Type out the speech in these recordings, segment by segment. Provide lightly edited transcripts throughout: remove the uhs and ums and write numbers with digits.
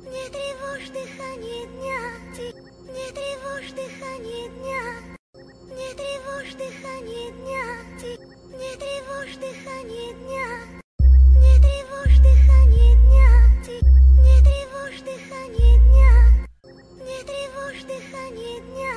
Не тревожь дыхание дня, не тревожь дыхание дня, не тревожь дыхание дня, не тревожь дыхание дня, не тревожь дыхание дня, не тревожь дыхание дня, не тревожь дыхание дня,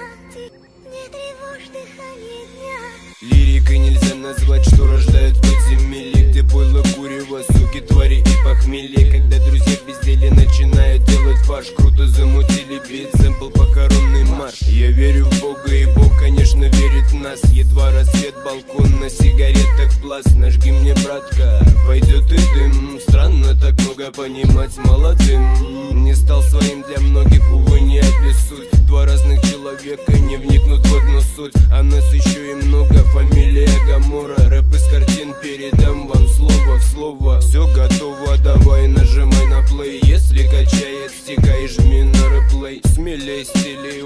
не тревожь дыхание дня. Лирикой нельзя назвать, что рождают подземелье, где пойло, курево, суки, твари и похмелье. Когда друзья в безделе начинают делать фарш, круто замутили бит, сэмпл похоронный марш. Я верю в Бога, и Бог, конечно, верит в нас. Едва рассвет, балкон, на сигаретах пласт. Нажги мне, братка, пойдет и дым. Странно так много понимать молодым. Не стал своим для многих, увы, не обессудь. Два разных человека не вникнут в одну суть. А нас еще и много, фамилия Гамора. Рэп из картин, передам вам слово в слово. Все готово, давай нажимай на плей. Если качает, стикай, жми на реплей. Смелей стилей,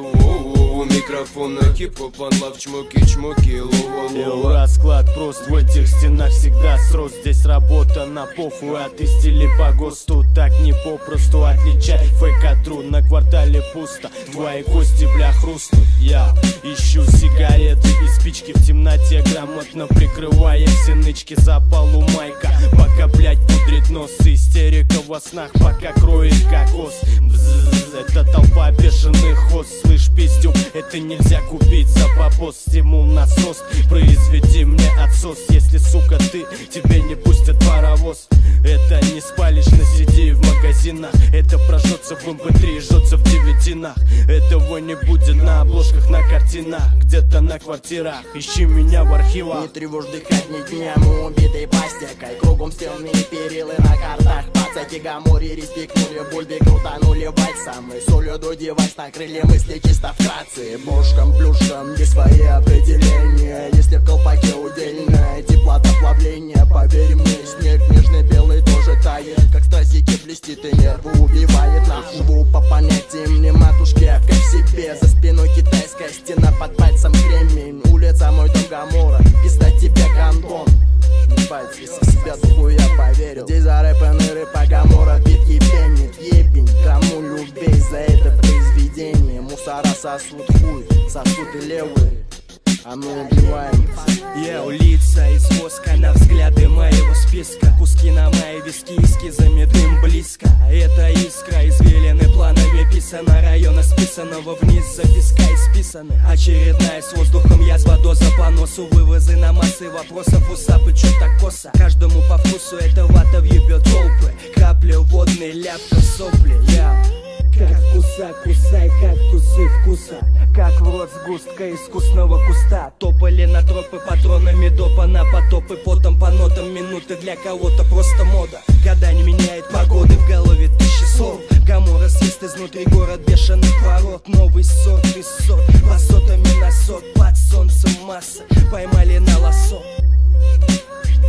у микрофона хип-хоп, анлав, чмоки-чмоки, лова. Расклад прост, в этих стенах всегда срост. Здесь работа на похуй, а ты стили по ГОСТу. Так не попросту отличай фейк от тру. На квартале пусто, твои кости, бля, хрустнут. Я ищу сигареты и спички в темноте, грамотно прикрывая все нычки. Запалу майка, пока, блядь, пудрит нос. Истерика во снах, пока кроет кокос. Бззз, это толпа бешеных хоз. Слышь, пиздюк, это нельзя купить за попост. Стимул насос, произведи мне отсос. Если, сука, ты, тебе не пустят паровоз. Это не спалишь на CD в магазинах. Это прожжется в MP3, жжется в девятинах. Этого не будет на обложках, на картинах, где-то на квартирах. Ищи меня в архивах. Не тревожь дыхание дня, мы убитой пластикой. Кругом стены и перилы на картах. Пацаки Гаморе респектнули, бульби крутанули вальсом. И солью до девайс накрыли мысли чисто вкратце. Бошкам, плюшкам, есть свои определения. Если в колпаке удельная теплота плавления, поверь мне, снег нежный белый тоже тает. Как стазики блестит и нервы убивает. Живу по понятиям не матушки, а как себе. За спиной китайская стена, под пальцем кремень. Улица мой дом Гамора, пизда тебе гандон. Ебать, если в себя духу я поверил. Здесь зарэпаны рэпа Гамора, битки пенит. Ебень, кому любей за это произведение. Мусора сосут хуй, сосут и левые, а мы убиваем. Я улица из воска на взгляды моего списка. Куски на мои виски, эскизами дым близко. Это искра, извилины планами писана. Района списанного вниз, записка исписаны. Очередная с воздухом язва, доза по носу. Вывозы на массы вопросов, усапы, чё так косо. Каждому по вкусу эта вата въебет толпы. Капли водный, ляпка сопли. Я как вкуса, кусай кактусы вкуса. Как в рот сгустка искусного куста. Топали на тропы патронами допа на потопы. Потом по нотам минуты для кого-то просто мода. Года не меняет погоды, в голове тысячи слов. Гамора съест изнутри город бешеный пород. Новый сорт, рисот, басотами на сот. Под солнцем масса, поймали на лосо.